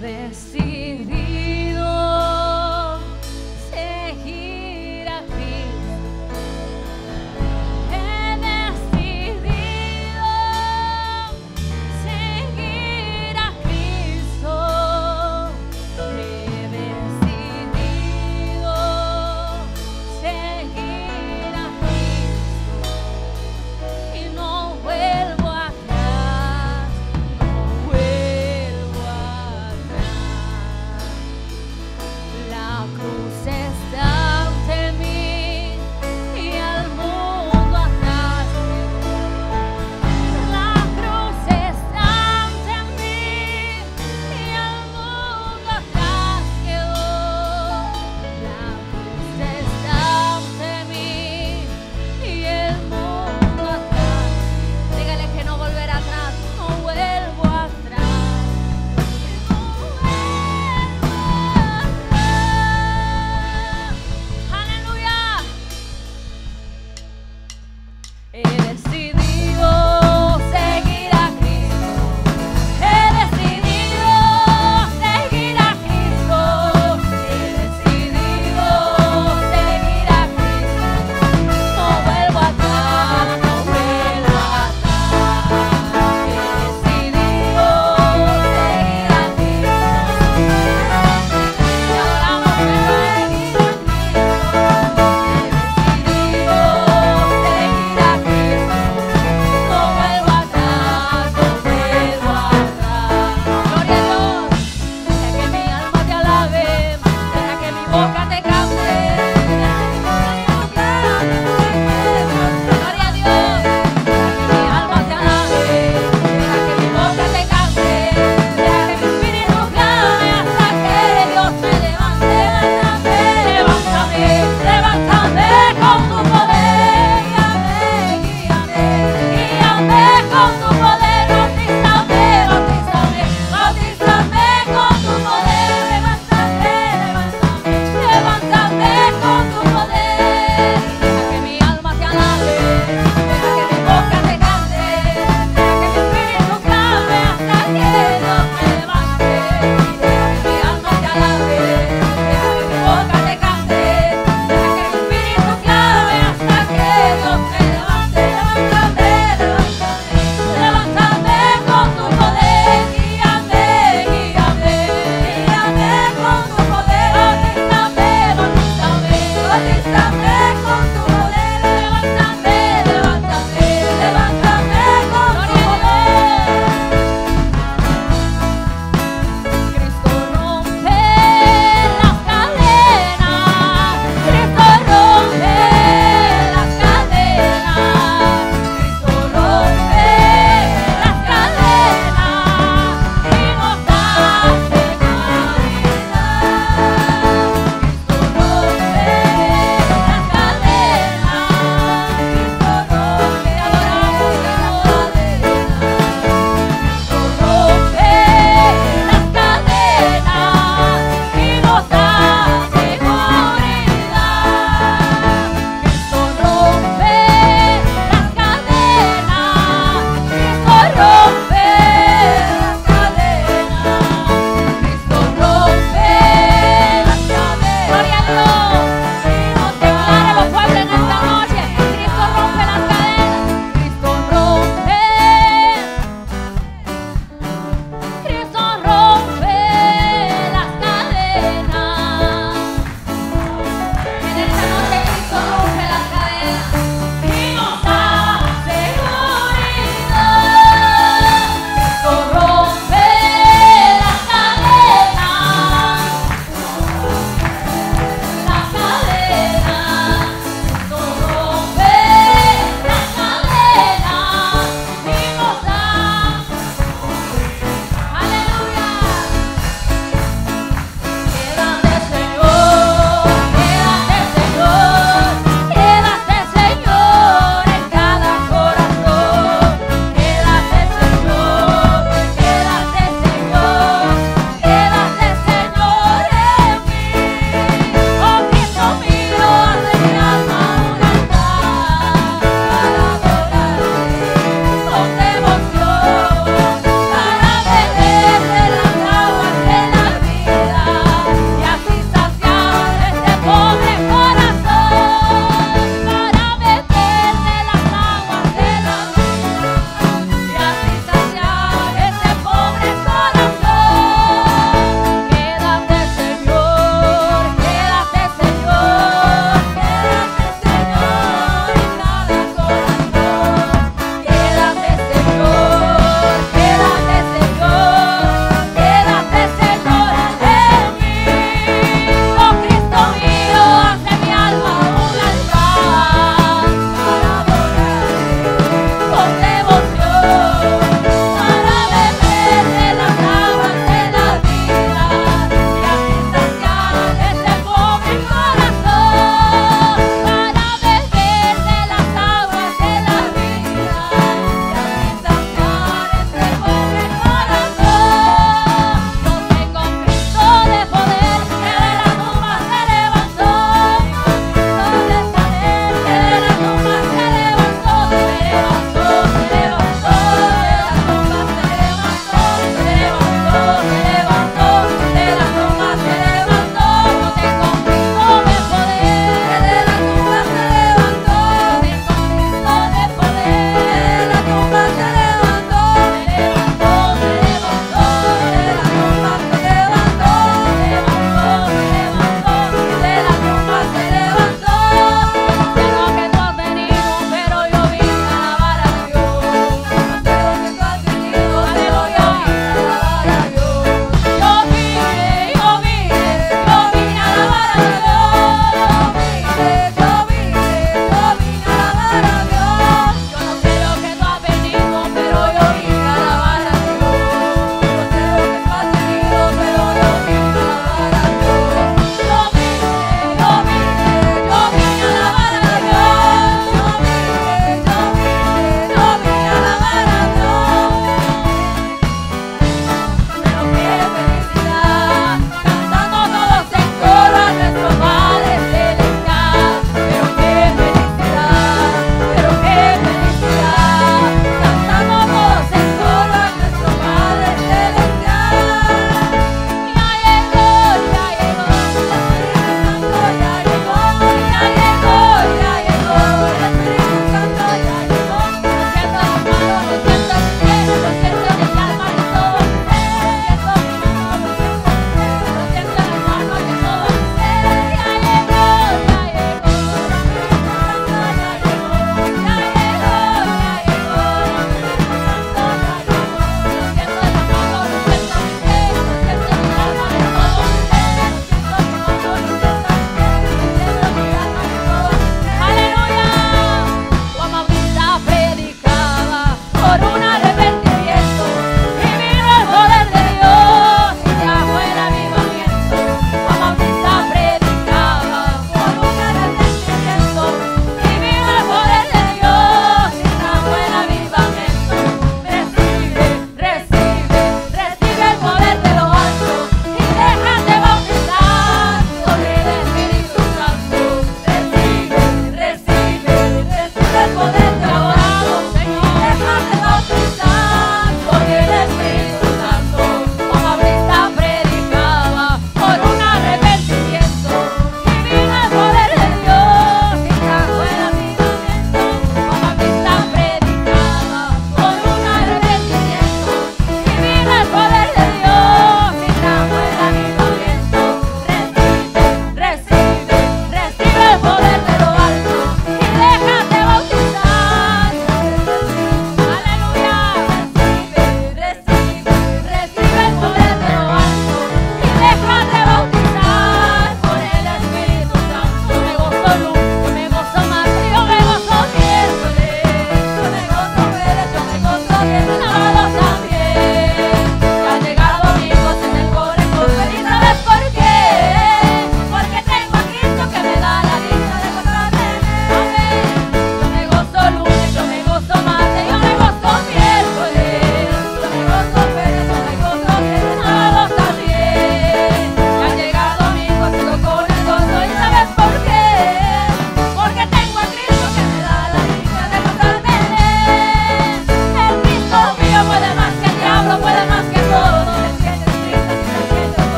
decidido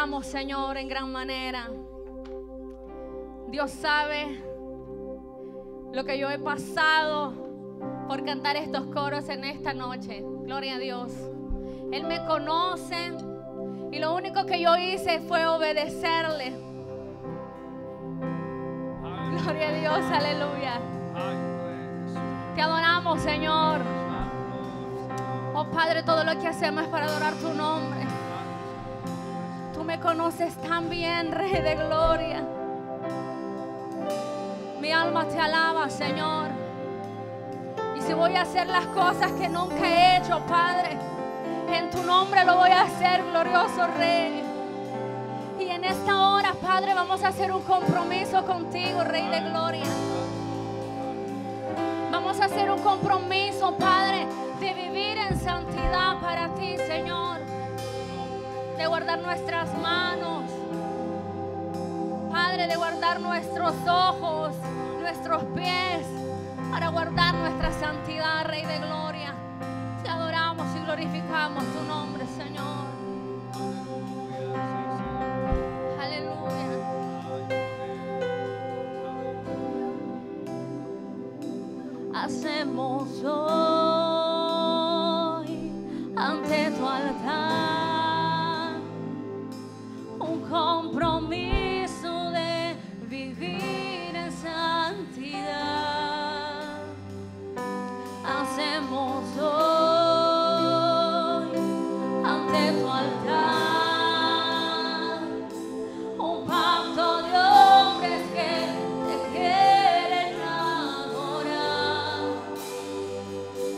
adoramos, Señor, en gran manera. Dios sabe lo que yo he pasado por cantar estos coros en esta noche. Gloria a Dios. Él me conoce y lo único que yo hice fue obedecerle. Gloria a Dios, aleluya. Te adoramos, Señor. Oh Padre, todo lo que hacemos es para adorar tu nombre. Tú me conoces tan bien, Rey de gloria. Mi alma te alaba, Señor. Y si voy a hacer las cosas que nunca he hecho, Padre, en tu nombre lo voy a hacer, glorioso Rey. Y en esta hora, Padre, vamos a hacer un compromiso contigo, Rey de gloria. Vamos a hacer un compromiso, Padre, de vivir en santidad para ti, Señor. De guardar nuestras manos, Padre, de guardar nuestros ojos, nuestros pies, para guardar nuestra santidad, Rey de gloria. Te adoramos y glorificamos tu nombre, Señor. Aleluya. Hacemos hoy ante tu altar un compromiso de vivir en santidad. Hacemos hoy ante tu altar un pacto de hombres que te quieren adorar.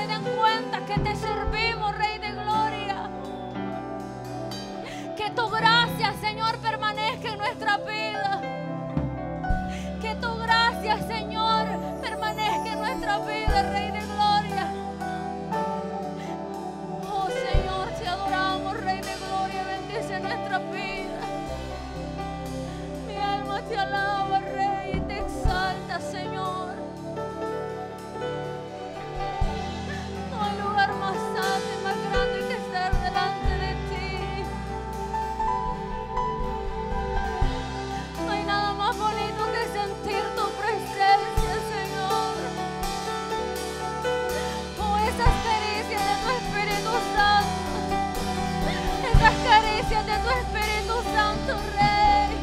se den cuenta que te servimos, Rey de Gloria. Que tu gracia, Señor, permanezca en nuestra vida. Que tu gracia, Señor, permanezca en nuestra vida, Rey de Gloria. Oh, Señor, te adoramos, Rey de Gloria. Bendice nuestra vida. Mi alma te alaba, Rey, y te exalta, Señor. No hay lugar más alto y más grande que estar delante de ti. No hay nada más bonito que sentir tu presencia, Señor. Oh, esas caricias de tu Espíritu Santo. Esas caricias de tu Espíritu Santo, Rey.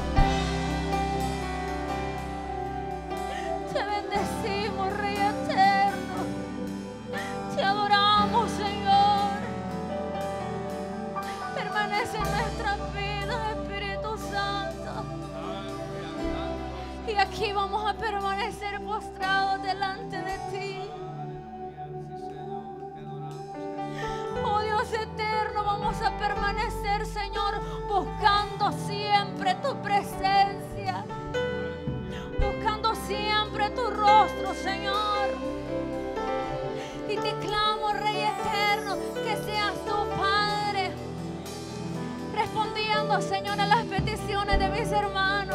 Te bendecimos, Rey eterno. Te adoramos, Señor. Permanece en nuestra vida, Espíritu Santo. Y aquí vamos a permanecer postrados delante de ti. Oh Dios eterno, vamos a permanecer, Señor, buscando siempre tu presencia. Buscando siempre tu rostro, Señor. Y te clamo, Rey eterno, que seas tu Padre, respondiendo, Señor, a las peticiones de mis hermanos.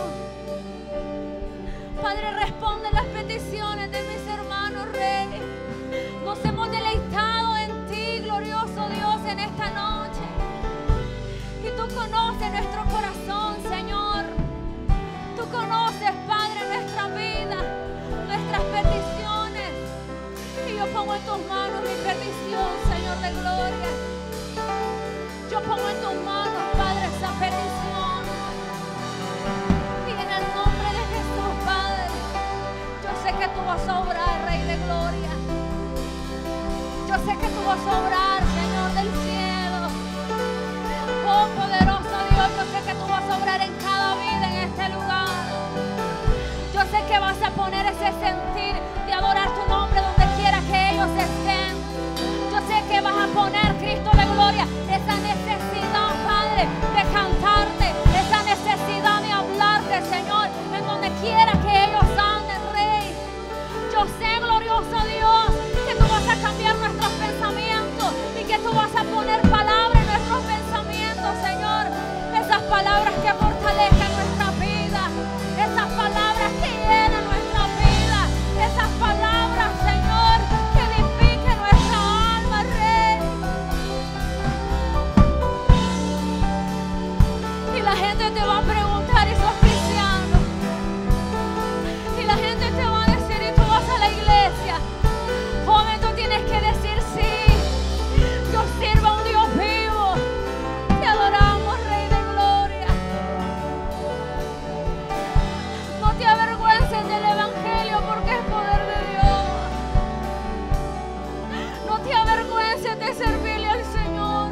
Padre, responde las peticiones de mis hermanos, Rey. Nos hemos deleitado en ti, glorioso Dios, en esta noche. Y tú conoces nuestro corazón, Señor. Tú conoces, Padre, nuestra vida, nuestras peticiones. Y yo pongo en tus manos mi petición, Señor de gloria. Yo pongo en tus manos, Padre, esa petición. Y en el nombre de Jesús, Padre, yo sé que tú vas a obrar, Rey de gloria. Yo sé que tú vas a obrar, Señor del cielo. Oh, poderoso Dios, yo sé que tú vas a obrar en cada vida en este lugar. Yo sé que vas a poner ese sentir de adorar tu nombre donde quiera que ellos estén. Yo sé que vas a poner, Cristo de gloria, esa necesidad, Padre, de cantarte, esa necesidad de hablarte, Señor, en donde quiera que ellos anden, Rey. Yo sé, glorioso Dios, que tú vas a cambiar nuestros pensamientos y que tú vas a poner palabras en nuestros pensamientos, Señor. Esas palabras que fortalezcan nuestra vida, esas palabras que llenan nuestra vida, esas palabras, Señor, que edifiquen nuestra alma, Rey. Y la gente te va a preguntar, ¿y sos cristiano? Y la gente te va a decir, ¿y tú vas a la iglesia? Joven, tú tienes que decir sí. Yo sirvo a un Dios vivo. Te adoramos, Rey de gloria. No te avergüences del evangelio porque es poder de Dios. No te avergüences de servirle al Señor.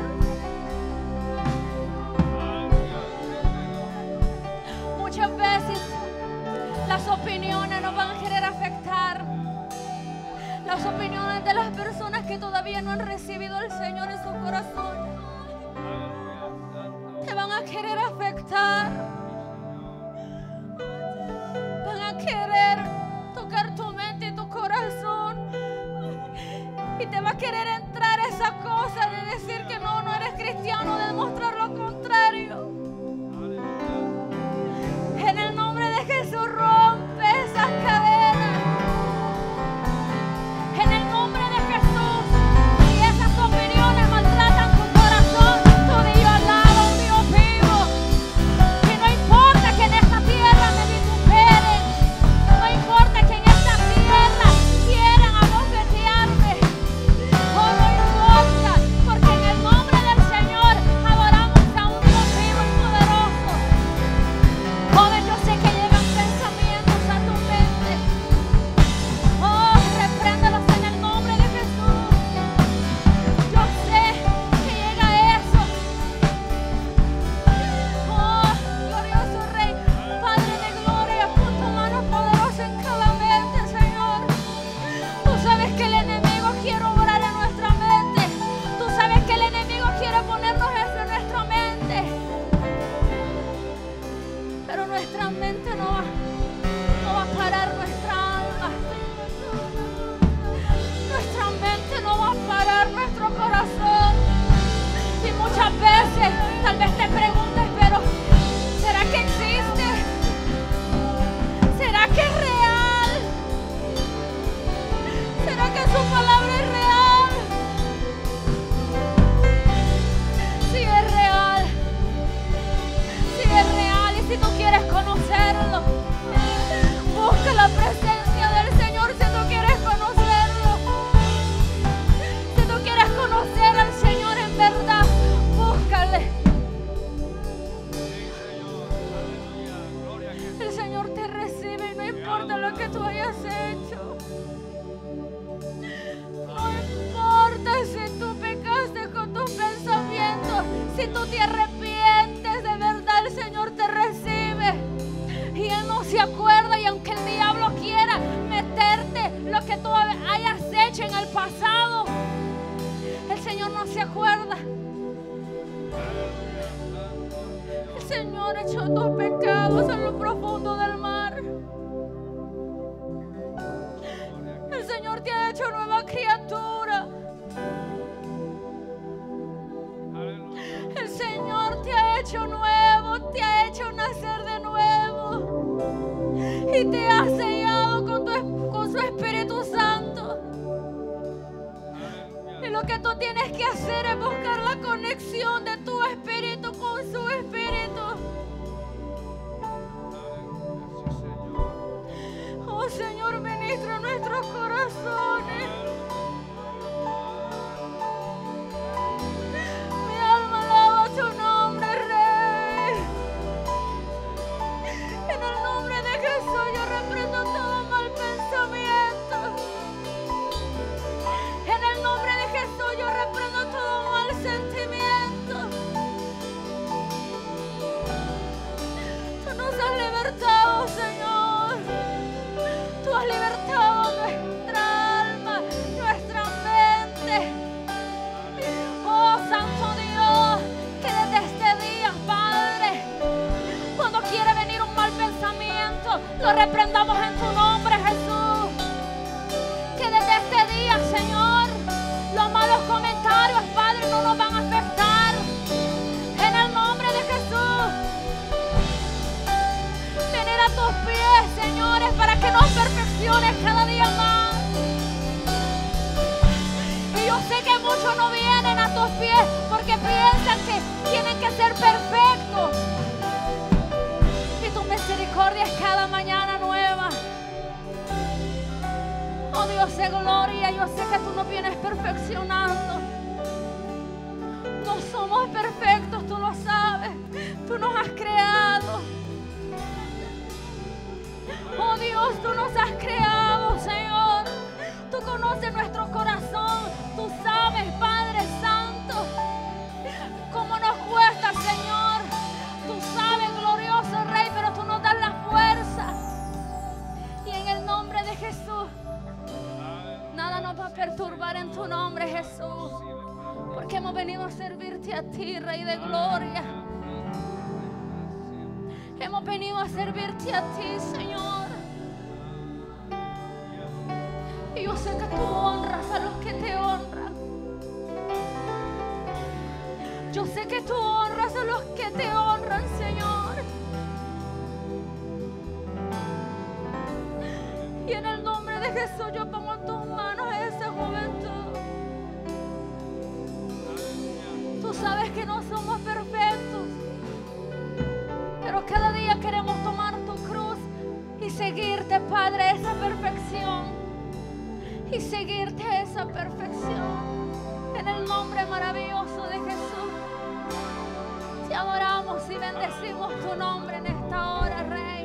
Muchas veces las opiniones nos van a querer afectar. Las opiniones de las personas que todavía no han recibido al Señor en su corazón te van a querer afectar. Van a querer tocar tu mente y tu corazón. Y te va a querer entrar esa cosa de decir que no eres cristiano, de demostrar lo contrario. En el nombre de Jesús, rompe esas cadenas. En el nombre de Jesús, si esas opiniones maltratan tu corazón, tú di yo alabo a un Dios vivo. Que no importa que en esta tierra me vituperen, no importa que en esta tierra quieran abofetearme, o no importa, porque en el nombre del Señor adoramos muchas veces tal vez te preguntes, pero ¿será que existe? ¿Será que es real? ¿Será que su palabra es real? Si es real, si es real, y si tú quieres conocerlo, busca la presencia del Señor. Si tú quieres conocerlo, si tú quieres conocer al Señor en verdad, búscale. El Señor te recibe y no importa lo que tú hayas hecho. No importa si tú pecaste con tus pensamientos, si tú te arrepientes, de verdad el Señor te recibe. Y Él no se acuerda, y aunque el diablo quiera meterte lo que tú hayas hecho en el pasado, el Señor no se acuerda. El Señor echó tus pecados en lo profundo del mar. El Señor te ha hecho nueva criatura. El Señor te ha hecho nuevo, te ha hecho nacer de nuevo y te ha sellado con su Espíritu Santo. Y lo que tú tienes que hacer es buscar la conexión de tu espíritu con su espíritu. Oh Señor, ministra nuestros corazones. Mi alma alaba tu nombre, Rey. En el nombre de Jesús yo reprendo todo mal pensamiento. En el nombre de Jesús yo reprendo todo mal sentimiento. Tú nos has libertado, Señor. Tú has libertado nuestra alma, nuestra mente. Oh Santo Dios, que desde este día, Padre, cuando quiere venir un mal pensamiento, lo reprendamos en tu nombre, Jesús. Que desde este día, Señor, los malos comentarios, Padre, no nos van a afectar. En el nombre de Jesús. Venir a tus pies, señores, para que nos perfecciones cada día más. Y yo sé que muchos no vienen a tus pies porque piensan que tienen que ser perfectos. Y tu misericordia es cada mañana nueva. Oh Dios de gloria, yo sé que tú nos vienes perfeccionando. No somos perfectos, tú lo sabes. Tú nos has creado. Oh Dios, tú nos has creado, Señor. Tú conoces nuestro corazón. Tú sabes, Padre Santo, cómo nos cuesta, Señor. Tú sabes, glorioso Rey, pero tú nos das la fuerza. Y en el nombre de Jesús, nada nos va a perturbar en tu nombre, Jesús. Porque hemos venido a servirte a ti, Rey de gloria. Hemos venido a servirte a ti, Señor. Y yo sé que tú honras a los que te honran. Yo sé que tú honras a los que te honran, Señor. Y en el nombre de Jesús yo pongo en tus manos a esa juventud. Tú sabes que no somos perfectos, pero cada día queremos tomar tu cruz y seguirte, Padre, a esa perfección. Y seguirte a esa perfección. En el nombre maravilloso de Jesús, te adoramos y bendecimos tu nombre en esta hora, Rey.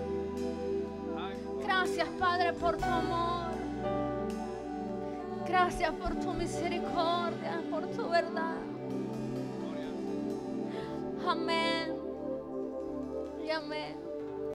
Gracias, Padre, por tu amor. Gracias por tu misericordia, por tu verdad. Amén y amén.